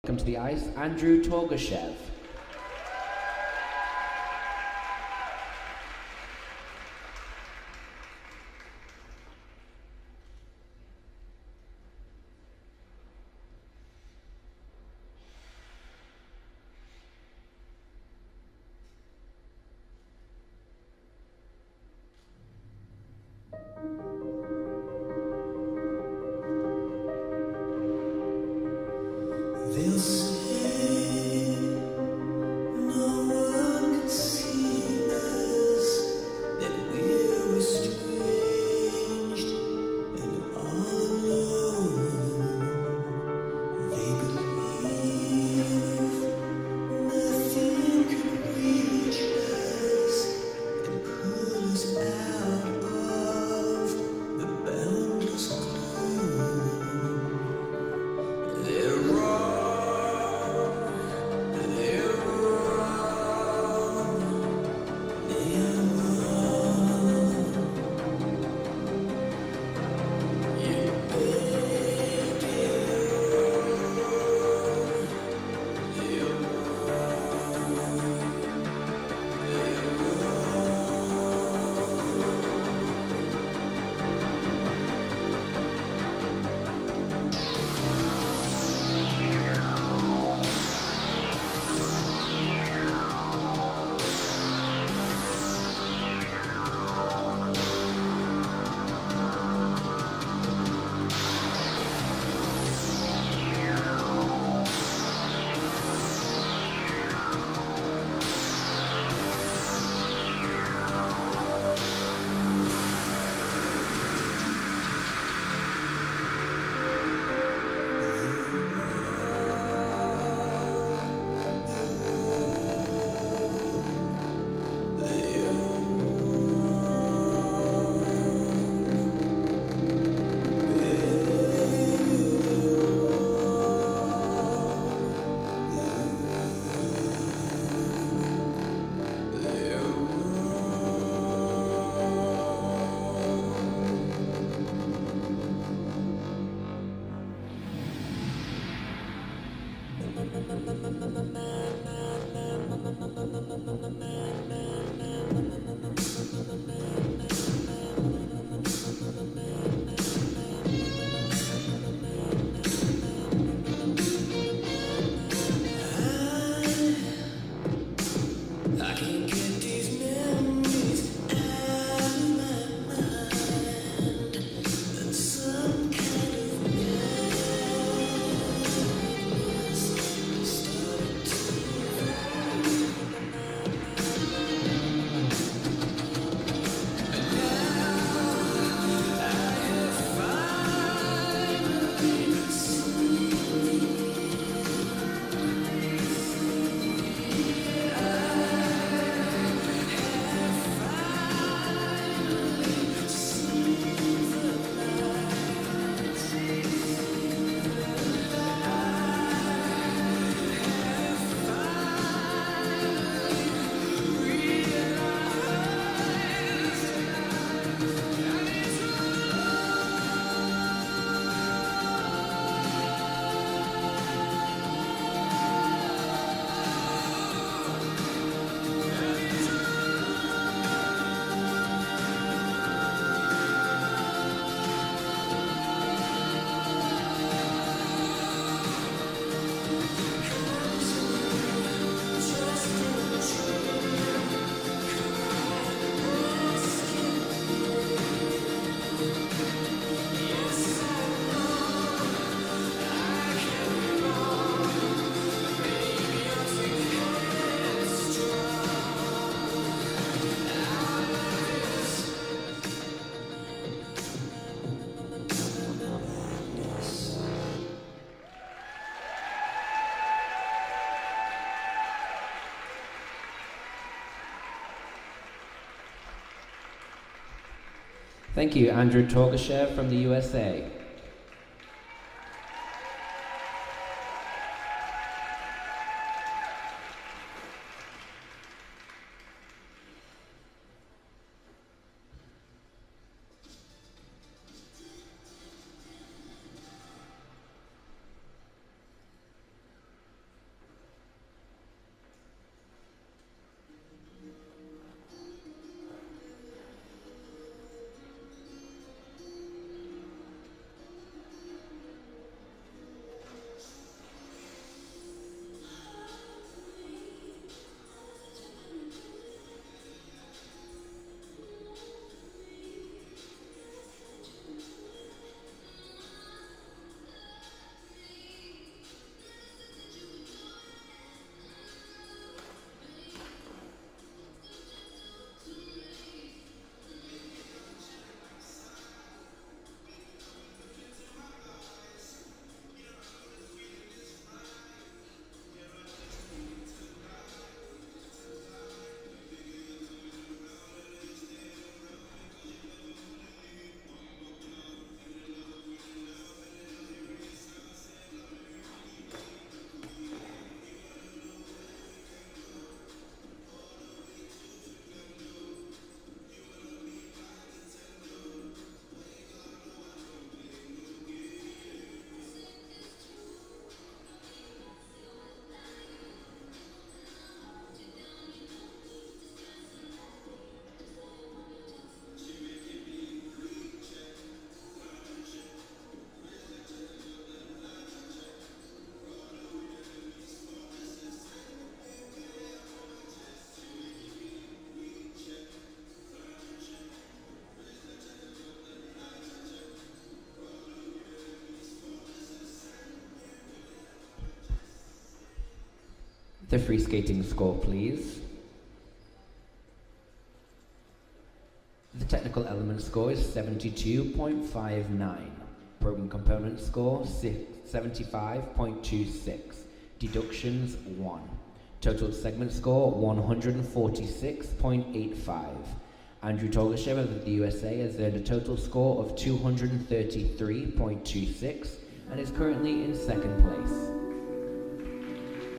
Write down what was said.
Come to the ice, Andrew Torgashev. They'll say no one can see us, that we're estranged and all alone. They believe nothing can reach us and pull us out of the boundless gloom. They're wrong. They're wrong. They're wrong. You bet they're wrong. They're I can't get these memories out of my mind. And some kind of madness started to and now I have finally Thank you, Andrew Torgashev from the USA. The free skating score, please. The technical element score is 72.59. Broken component score 75.26. Deductions 1. Total segment score 146.85. Andrew Torgashev of the USA has earned a total score of 233.26 and is currently in second place.